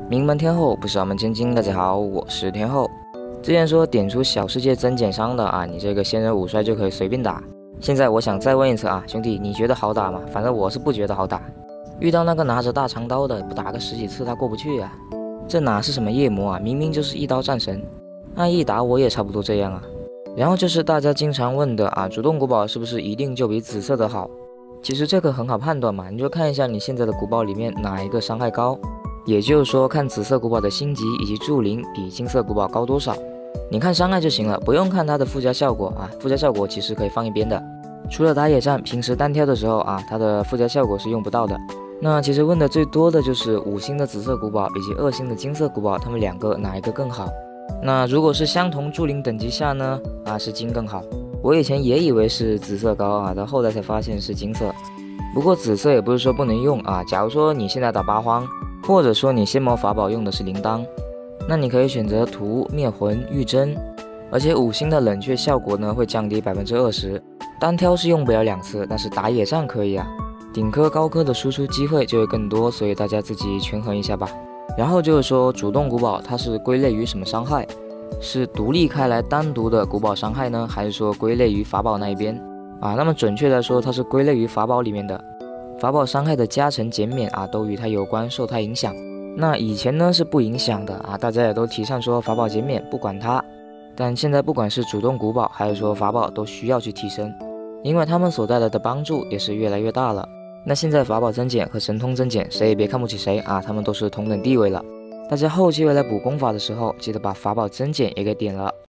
名门天后不是我们千金，大家好，我是天后。之前说点出小世界增减伤的啊，你这个仙人五衰就可以随便打。现在我想再问一次啊，兄弟，你觉得好打吗？反正我是不觉得好打。遇到那个拿着大长刀的，不打个十几次他过不去啊。这哪是什么夜魔啊，明明就是一刀战神。那一打我也差不多这样啊。然后就是大家经常问的啊，主动古堡是不是一定就比紫色的好？其实这个很好判断嘛，你就看一下你现在的古堡里面哪一个伤害高。也就是说，看紫色古堡的星级以及助灵比金色古堡高多少，你看伤害就行了，不用看它的附加效果啊。附加效果其实可以放一边的，除了打野战，平时单挑的时候啊，它的附加效果是用不到的。那其实问的最多的就是5星的紫色古堡以及2星的金色古堡，它们两个哪一个更好？那如果是相同助灵等级下呢？啊，是金更好。我以前也以为是紫色高啊，到后来才发现是金色。不过紫色也不是说不能用啊，假如说你现在打八荒。或者说你仙魔法宝用的是铃铛，那你可以选择屠、灭魂、御真，而且5星的冷却效果呢会降低20%，单挑是用不了2次，但是打野战可以啊。顶科高科的输出机会就会更多，所以大家自己权衡一下吧。然后就是说主动古堡它是归类于什么伤害？是独立开来单独的古堡伤害呢，还是说归类于法宝那一边啊？那么准确来说，它是归类于法宝里面的。法宝伤害的加成减免啊，都与它有关，受它影响。那以前呢是不影响的啊，大家也都提倡说法宝减免不管它。但现在不管是主动古堡还是说法宝都需要去提升，因为他们所带来的帮助也是越来越大了。那现在法宝增减和神通增减，谁也别看不起谁啊，他们都是同等地位了。大家后期回来补功法的时候，记得把法宝增减也给点了。